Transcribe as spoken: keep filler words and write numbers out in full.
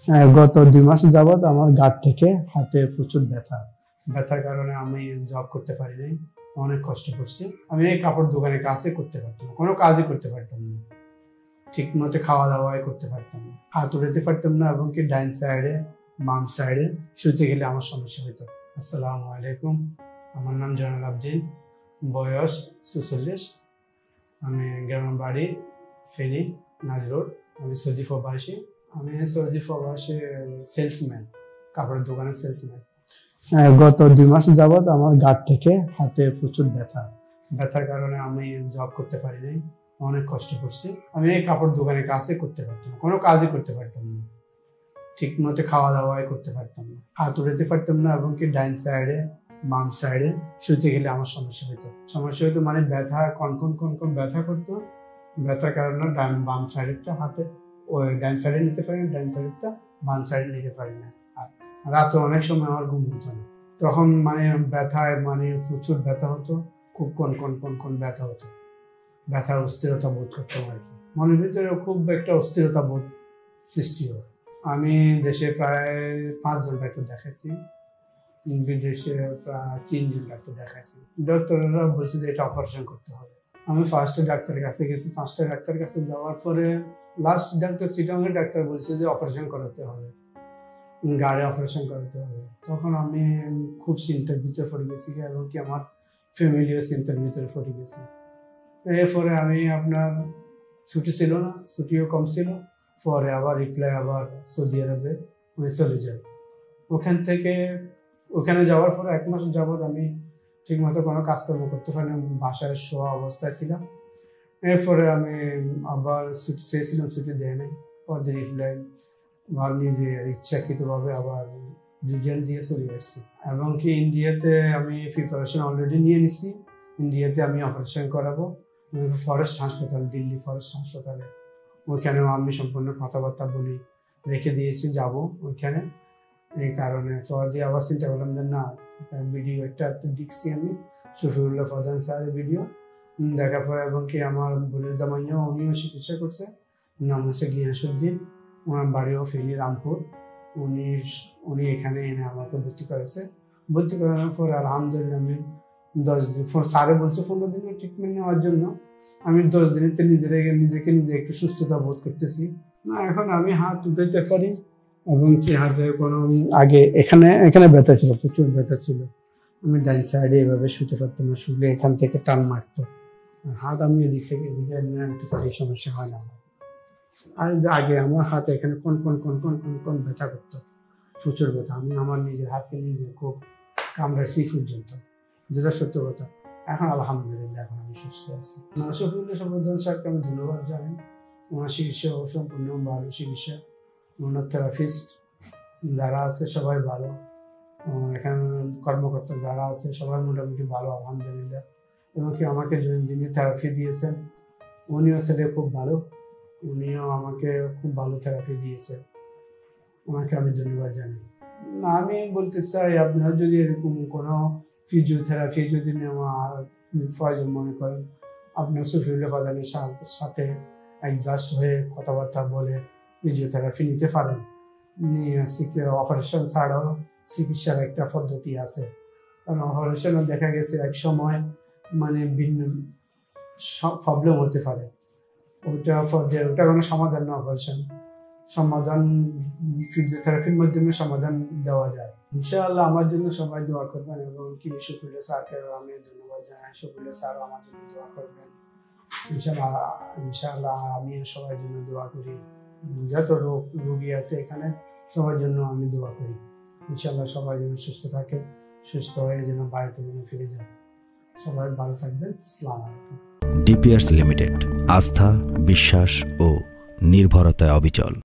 আহ, গত দুই মাস যাবত আমার গাঁট থেকে হাতে প্রচুর ব্যথা। ব্যথার কারণে আমি জব করতে পারি নাই, অনেক কষ্ট করছি। আমি এই কাপড় দোকানে কাজই করতে পারতাম না, কোনো কাজই করতে পারতাম না, ঠিক মতো খাওয়া দাওয়াই করতে পারতাম না, হাত উঠাতে পারতাম না, এবং কি ডাইন সাইডে বাম সাইডে শুতে গেলে আমার সমস্যা হতো। আসসালামু আলাইকুম, আমার নাম জয়নাল আবদিন, বয়স চুচল্লিশ, আমি গ্রামের বাড়ি ফেনী নাজ রোড। আমি সৌদি প্রবাসী, আমি সৌদি প্রবাসী সেলসম্যান, কাপড়ের দোকানের সেলসম্যান। গত দুই মাস যাবত আমার গাঁট থেকে হাতে প্রচুর ব্যথা। ব্যথার কারণে আমি জব করতে পারি নাই, অনেক কষ্ট করছি। আমি এই কাপড় দোকানে কাজই করতে পারতাম না, কোনো কাজই করতে পারতাম না, ঠিক মতো খাওয়া দাওয়াই করতে পারতাম না, হাত উঠাতে পারতাম না, এবং কি ডাইন সাইডে বাম সাইডে শুতে গেলে আমার সমস্যা হতো। সমস্যা হতো মানে ব্যথা, কনকন কনকন ব্যথা করতো। ব্যথার কারণে ডান বাম সাইডেরটা হাতে ওই ডাইন সাইডে নিতে পারি না, ডাইন সাইডেরটা বাম সাইডে নিতে পারি না। রাতে অনেক সময় আমার ঘুম হতো না, তখন মানে ব্যথায় মানে প্রচুর ব্যথা হতো, খুব কোন কোন কোন কোন ব্যথা হতো। ব্যথার অস্থিরতা বোধ করতাম আর কি, মনের ভিতরে খুব একটা অস্থিরতা বোধ সৃষ্টি হয়। আমি দেশে প্রায় পাঁচজন ডাক্তার দেখাইছি, বিদেশে প্রায় তিনজন ডাক্তার দেখাইছি। ডক্টররা বলছে যে এটা অপারেশন করতে হবে। আমি ফার্স্টে ডাক্তারের কাছে গেছি, ফার্স্টে ডাক্তারের কাছে যাওয়ার পরে লাস্ট ডাক্তার সিটংয়ের ডাক্তার বলছে যে অপারেশন করাতে হবে, গাড়ি অপারেশন করাতে হবে। তখন আমি খুব চিন্তার ভিতরে পড়ে গেছি, এবং কি আমার ফ্যামিলিও চিন্তার ভিতরে পড়ে গেছে। এরপরে আমি আপনার ছুটি ছিল না, ছুটিও কম ছিল, পরে আবার রিপ্লাই আবার সৌদি আরবে আমি চলে যাই। ওখান থেকে ওখানে যাওয়ার পরে এক মাস যাবৎ আমি ঠিক মতো কোনো কাজকর্ম করতে পারি না, বাসায় শোয়া অবস্থায় ছিলাম। এরপরে আমি আবার ছুটি চেয়েছিলাম, ছুটি দেয় নাই, পরে রিপ্লাই আমার নিজে ইচ্ছাকৃতভাবে আবার রিজেন্ট দিয়ে চলে আসছি। এবং কি ইন্ডিয়াতে আমি প্রিপারেশন অলরেডি নিয়ে নিছি, ইন্ডিয়াতে আমি অপারেশন করাবো ফরেস্ট হাসপাতাল, দিল্লি ফরেস্ট হাসপাতালে। ওইখানেও আমি সম্পূর্ণ কথাবার্তা বলি, রেখে দিয়েছি যাব ওইখানে। এই কারণে পরে দিয়ে আবার চিন্তা করলাম যে না, ভিডিও একটা দেখছি আমি শফিউল্লাহ প্রধান স্যারের ভিডিও দেখার পরে, এবং কি আমার বোনের জামাইও উনিও চিকিৎসা করছে, নাম হচ্ছে গিয়াসুদ্দিন, ওনার বাড়িও ফেনী রামপুর। উনি উনি এখানে এনে আমাকে ভর্তি করেছে। ভর্তি করানোর পর আলহামদুলিল্লাহ আমি দশ দিন স্যারে বলছে পনেরো দিনের ট্রিটমেন্ট নেওয়ার জন্য, আমি দশ দিনেতে নিজেকে নিজেকে নিজে একটু সুস্থতা বোধ করতেছি। না এখন আমি হাত উঠাইতে পারি, এবং কি হাতে কোনো আগে এখানে এখানে ব্যথা ছিল, প্রচুর ব্যথা ছিল। আমি ডাইন সাইডে এভাবে শুতে পারতাম না, শুলে এখান থেকে টান মারতো। হাত আমি এদিক থেকে এদিকে আনতে পারি, সমস্যা হয় না। আর আগে আমার হাতে এখানে কোন কোন কোন কোন কোন কোন ব্যথা করতো, প্রচুর ব্যথা। আমি আমার নিজের হাতকে নিজে খুব কামড়াইছি পর্যন্ত, যেটা সত্য কথা। এখন আলহামদুলিল্লাহ এখন আমি সুস্থ আছি। শফিউল্লাহ প্রধান স্যারকে আমি ধন্যবাদ জানাই, ওনার চিকিৎসা সম্পূর্ণ ভালো চিকিৎসা, ওনার থেরাপিস্ট যারা আছে সবাই ভালো, এখানে কর্মকর্তা যারা আছে সবাই মোটামুটি ভালো আলহামদুলিল্লাহ। এবং কি আমাকে যিনি থেরাপি দিয়েছেন উনিও ছেলে খুব ভালো, উনিও আমাকে খুব ভালো থেরাপি দিয়েছেন, ওনাকে আমি ধন্যবাদ জানাই। আমি বলতে চাই আপনারা যদি এরকম কোনো ফিজিওথেরাপি যদি নেওয়া প্রয়োজন মনে করেন, আপনার শফিউল্লাহ প্রধানের সাথে অ্যাডজাস্ট হয়ে কথাবার্তা বলে ফিজিওথেরাপি নিতে পারেন। অপারেশন ছাড়াও চিকিৎসার একটা পদ্ধতি আছে, কারণ অপারেশনে দেখা গেছে এক সময় মানে ভিন্ন প্রবলেম হতে পারে, ওইটা ওটা কোনো সমাধান না, অপারেশন সমাধান ফিজিওথেরাপির মাধ্যমে সমাধান দেওয়া যায়। ইনশাআল্লাহ আমার জন্য সবাই দোয়া করবেন, এবং কি শফিউল্লাহ স্যারকে আমি ধন্যবাদ জানাই, শফিউল্লাহ স্যারও আমার জন্য দোয়া করবেন। ইনশাআল্লাহ ইনশাআল্লাহ আমিও সবার জন্য দোয়া করি, যত রোগ রোগী আছে এখানে সবার জন্য আমি দোয়া করি। ইনশাআল্লাহ সবাই যেন সুস্থ থাকে, সুস্থ হয়ে যেন বাড়িতে যেন ফিরে যায়। সবাই ভালো থাকবেন। আসসালামু আলাইকুম। ডিপিআরস লিমিটেড, আস্থা, বিশ্বাস ও নির্ভরতায় অবিচল।